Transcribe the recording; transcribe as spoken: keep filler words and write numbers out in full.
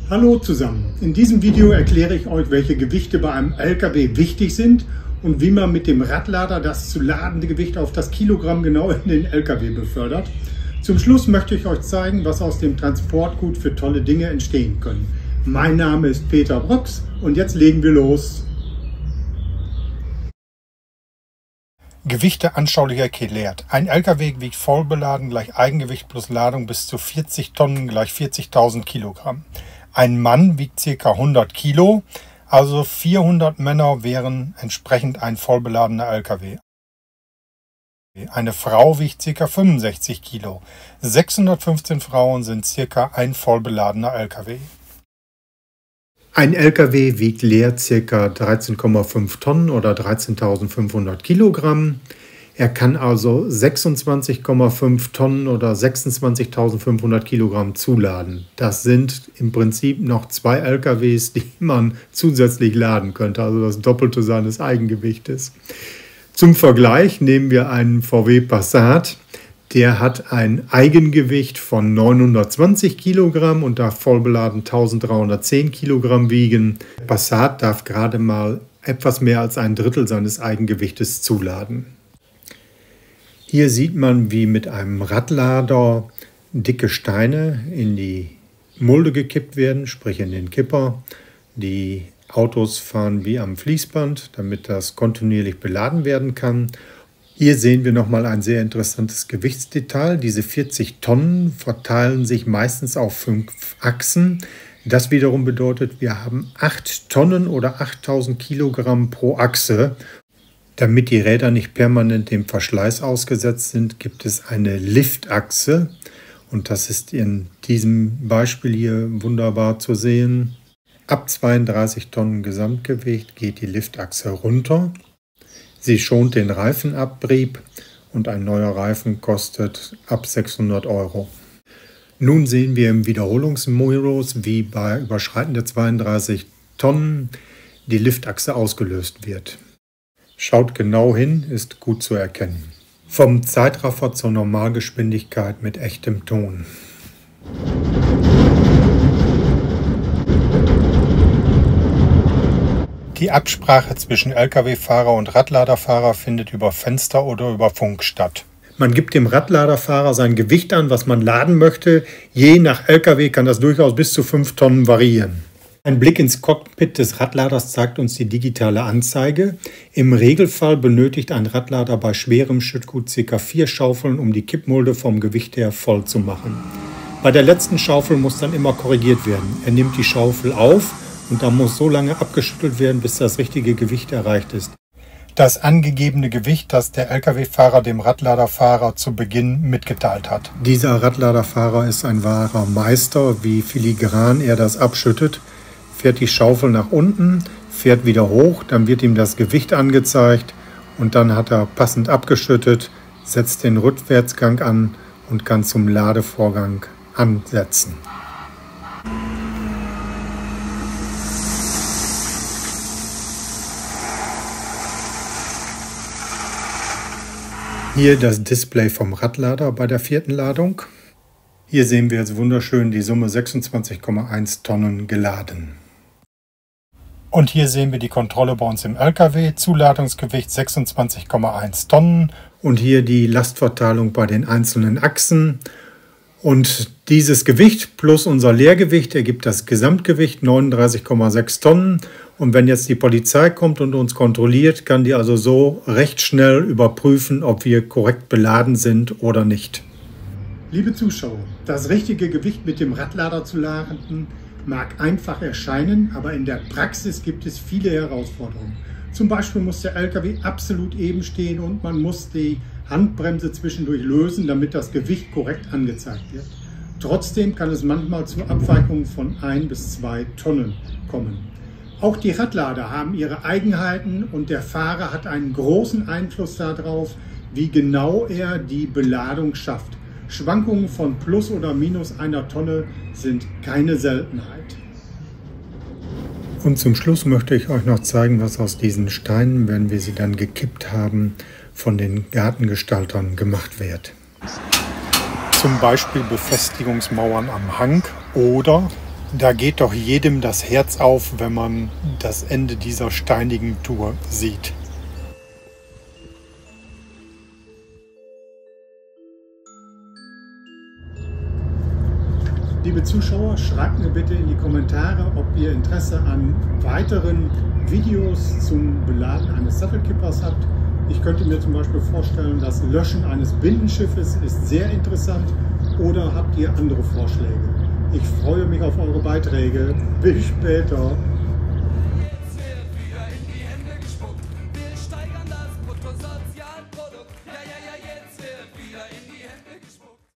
Hallo zusammen, in diesem Video erkläre ich euch, welche Gewichte bei einem L K W wichtig sind und wie man mit dem Radlader das zu ladende Gewicht auf das Kilogramm genau in den L K W befördert. Zum Schluss möchte ich euch zeigen, was aus dem Transportgut für tolle Dinge entstehen können. Mein Name ist Peter Brox und jetzt legen wir los. Gewichte anschaulich erklärt. Ein L K W wiegt voll beladen gleich Eigengewicht plus Ladung bis zu vierzig Tonnen gleich vierzigtausend Kilogramm. Ein Mann wiegt ca. hundert Kilo, also vierhundert Männer wären entsprechend ein vollbeladener L K W. Eine Frau wiegt ca. fünfundsechzig Kilo. sechshundertfünfzehn Frauen sind ca. ein vollbeladener L K W. Ein L K W wiegt leer ca. dreizehn Komma fünf Tonnen oder dreizehntausendfünfhundert Kilogramm. Er kann also sechsundzwanzig Komma fünf Tonnen oder sechsundzwanzigtausendfünfhundert Kilogramm zuladen. Das sind im Prinzip noch zwei L K Ws, die man zusätzlich laden könnte, also das Doppelte seines Eigengewichtes. Zum Vergleich nehmen wir einen V W Passat. Der hat ein Eigengewicht von neunhundertzwanzig Kilogramm und darf vollbeladen eintausenddreihundertzehn Kilogramm wiegen. Passat darf gerade mal etwas mehr als ein Drittel seines Eigengewichtes zuladen. Hier sieht man, wie mit einem Radlader dicke Steine in die Mulde gekippt werden, sprich in den Kipper. Die Autos fahren wie am Fließband, damit das kontinuierlich beladen werden kann. Hier sehen wir nochmal ein sehr interessantes Gewichtsdetail. Diese vierzig Tonnen verteilen sich meistens auf fünf Achsen. Das wiederum bedeutet, wir haben acht Tonnen oder achttausend Kilogramm pro Achse. Damit die Räder nicht permanent dem Verschleiß ausgesetzt sind, gibt es eine Liftachse. Und das ist in diesem Beispiel hier wunderbar zu sehen. Ab zweiunddreißig Tonnen Gesamtgewicht geht die Liftachse runter. Sie schont den Reifenabrieb und ein neuer Reifen kostet ab sechshundert Euro. Nun sehen wir im Wiederholungsmodus, wie bei Überschreiten der zweiunddreißig Tonnen die Liftachse ausgelöst wird. Schaut genau hin, ist gut zu erkennen. Vom Zeitraffer zur Normalgeschwindigkeit mit echtem Ton. Die Absprache zwischen L K W-Fahrer und Radladerfahrer findet über Fenster oder über Funk statt. Man gibt dem Radladerfahrer sein Gewicht an, was man laden möchte. Je nach L K W kann das durchaus bis zu fünf Tonnen variieren. Ein Blick ins Cockpit des Radladers zeigt uns die digitale Anzeige. Im Regelfall benötigt ein Radlader bei schwerem Schüttgut ca. vier Schaufeln, um die Kippmulde vom Gewicht her voll zu machen. Bei der letzten Schaufel muss dann immer korrigiert werden. Er nimmt die Schaufel auf und dann muss so lange abgeschüttelt werden, bis das richtige Gewicht erreicht ist. Das angegebene Gewicht, das der L K W-Fahrer dem Radladerfahrer zu Beginn mitgeteilt hat. Dieser Radladerfahrer ist ein wahrer Meister, wie filigran er das abschüttet. Fährt die Schaufel nach unten, fährt wieder hoch, dann wird ihm das Gewicht angezeigt und dann hat er passend abgeschüttet, setzt den Rückwärtsgang an und kann zum Ladevorgang ansetzen. Hier das Display vom Radlader bei der vierten Ladung. Hier sehen wir jetzt wunderschön die Summe sechsundzwanzig Komma eins Tonnen geladen. Und hier sehen wir die Kontrolle bei uns im L K W, Zuladungsgewicht sechsundzwanzig Komma eins Tonnen. Und hier die Lastverteilung bei den einzelnen Achsen. Und dieses Gewicht plus unser Leergewicht ergibt das Gesamtgewicht neununddreißig Komma sechs Tonnen. Und wenn jetzt die Polizei kommt und uns kontrolliert, kann die also so recht schnell überprüfen, ob wir korrekt beladen sind oder nicht. Liebe Zuschauer, das richtige Gewicht mit dem Radlader zu laden mag einfach erscheinen, aber in der Praxis gibt es viele Herausforderungen. Zum Beispiel muss der L K W absolut eben stehen und man muss die Handbremse zwischendurch lösen, damit das Gewicht korrekt angezeigt wird. Trotzdem kann es manchmal zu Abweichungen von ein bis zwei Tonnen kommen. Auch die Radlader haben ihre Eigenheiten und der Fahrer hat einen großen Einfluss darauf, wie genau er die Beladung schafft. Schwankungen von plus oder minus einer Tonne sind keine Seltenheit. Und zum Schluss möchte ich euch noch zeigen, was aus diesen Steinen, wenn wir sie dann gekippt haben, von den Gartengestaltern gemacht wird. Zum Beispiel Befestigungsmauern am Hang oder Da geht doch jedem das Herz auf, wenn man das Ende dieser steinigen Tour sieht. Liebe Zuschauer, schreibt mir bitte in die Kommentare, ob ihr Interesse an weiteren Videos zum Beladen eines Sattelkippers habt. Ich könnte mir zum Beispiel vorstellen, das Löschen eines Binnenschiffes ist sehr interessant. Oder habt ihr andere Vorschläge? Ich freue mich auf eure Beiträge. Bis später.